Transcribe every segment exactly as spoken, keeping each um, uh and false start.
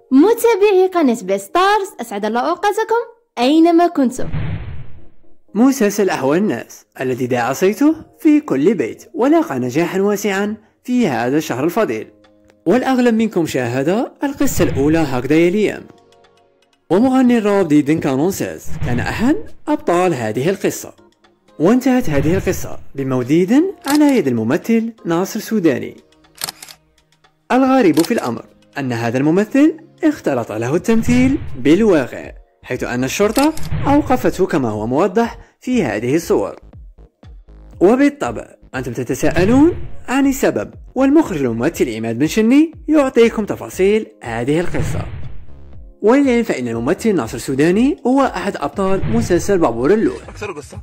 متابعي قناة بيستارز، أسعد الله أوقاتكم أينما كنتم. مسلسل أحوال الناس الذي دعا صيته في كل بيت ولاقى نجاحا واسعا في هذا الشهر الفضيل، والأغلب منكم شاهد القصة الأولى هكذا يا ليام. ومغني الراب ديدن كانونسيز كان أحد أبطال هذه القصة، وانتهت هذه القصة بموت ديدن على يد الممثل ناصر سوداني. الغريب في الأمر أن هذا الممثل اختلط له التمثيل بالواقع، حيث أن الشرطة أوقفته كما هو موضح في هذه الصور. وبالطبع أنتم تتساءلون عن السبب، والمخرج الممثل عماد بن شني يعطيكم تفاصيل هذه القصة. وللعلم فإن الممثل ناصر سوداني هو أحد أبطال مسلسل بعبور اللوح. أكثر قصة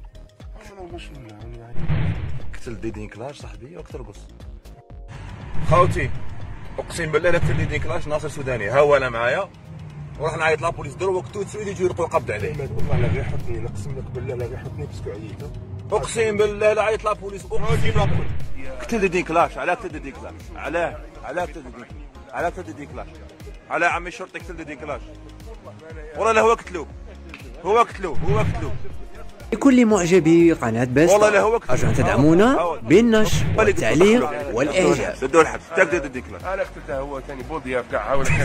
قتل ديدين كلاش صاحبي، أكثر قصة خاوتي اقسم بالله لا قتل ديدين كلاش ناصر سوداني. ها هو انا معايا وراح نعيط لابوليس دروا وقتو تسويلي يجيو يلقوا القبض عليه. والله لا غيحطني، نقسم لك بالله لا غيحطني باسكو عييت. اقسم بالله لا عيط لابوليس. اقسم قتل ديدين كلاش. علاه قتل ديدين كلاش؟ علاه علاه قتل ديدين علاه قتل ديدين كلاش؟ علاه عمي الشرطي قتل ديدين كلاش؟ والله لا هو قتلوه هو قتلوه هو قتلوه. لكل معجبي قناة بيستارز أرجو أن تدعمونا بالنشر والتعليق والإعجاب. بدو الحبس تاك ديدين كلاش. انا قتلته هو ثاني بوديا بتاعها ولا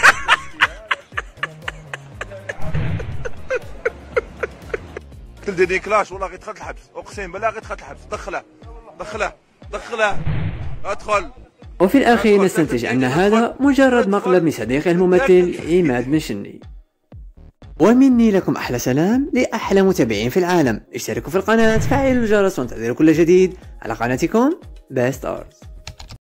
قتل ديدين كلاش. والله غير دخلت الحبس، اقسم بالله غير دخلت الحبس. دخله دخله دخله ادخل. وفي الأخير نستنتج أن هذا مجرد مقلب من صديقه الممثل عماد بن شني. ومني لكم أحلى سلام لأحلى متابعين في العالم. اشتركوا في القناة، فعلوا الجرس، وانتظروا كل جديد على قناتكم بيستارز.